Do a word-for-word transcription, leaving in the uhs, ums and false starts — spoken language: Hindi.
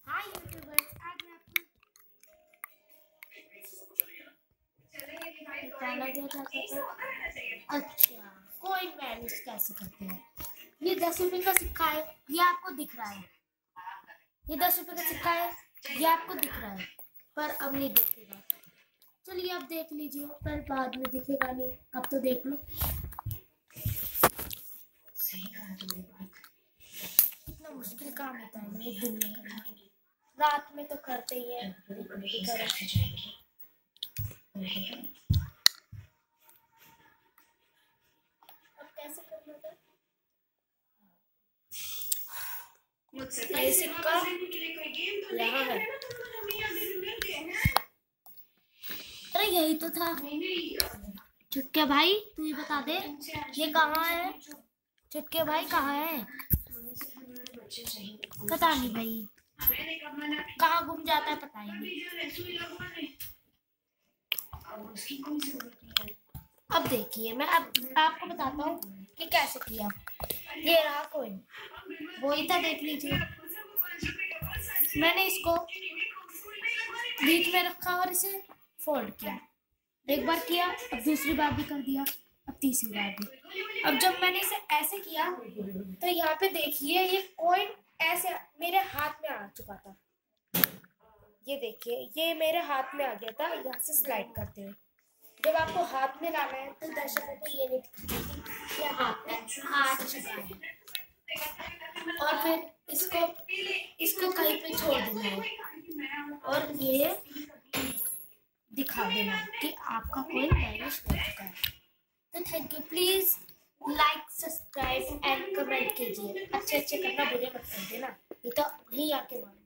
हाय यूट्यूबर्स, आज मैं आपको बताना क्या चाहता था। अच्छा, कोइन वैनिश कैसे करते हैं। ये दस रुपए का सिक्का है, ये आपको दिख रहा है। ये दस रुपए का सिक्का है, ये आपको दिख रहा है, पर अब नहीं दिखेगा। चलिए आप देख लीजिए, पर बाद में दिखेगा नहीं। अब तो देख लो। सही कहा तुमने बात। कितना मुश्किल काम होता है ना एक दिन में करना। रात में तो करते ही हैं। अब कैसे करना था? ये सिक्का यहाँ है। अरे यही तो था। चुटके भाई तू ही बता दे, ये कहाँ है? चुटके भाई कहाँ है? पता नहीं भाई, कहाँ गुम जाता है पता ही नहीं। अब देखिए, मैं अब आपको बताता हूँ कि कैसे किया। ये रहा कोइन, वही था, देख लीजिए। मैंने इसको बीच में रखा और इसे फोल्ड किया। एक बार किया, अब दूसरी बार भी कर दिया, अब तीसरी बार भी। अब जब मैंने इसे ऐसे किया तो यहाँ पे देखिए, ये कोइन ऐसे मेरे हाथ में आ चुका था। ये देखिए, ये मेरे हाथ में आ गया था यहाँ से स्लाइड करते हुए। जब आपको हाथ में लाना है तो दर्शकों को ये नहीं दिखता ये हाथ में आ चुका है। और फिर इसको इसको कहीं पे छोड़ देना है और ये दिखा देना कि आपका कोई वैनिश हो चुका है। तो thank you, please like, subscribe and comment कीजिए। अच्छे अच्छे करना, बुरे मत कर देना, ये तो यही आके मानो।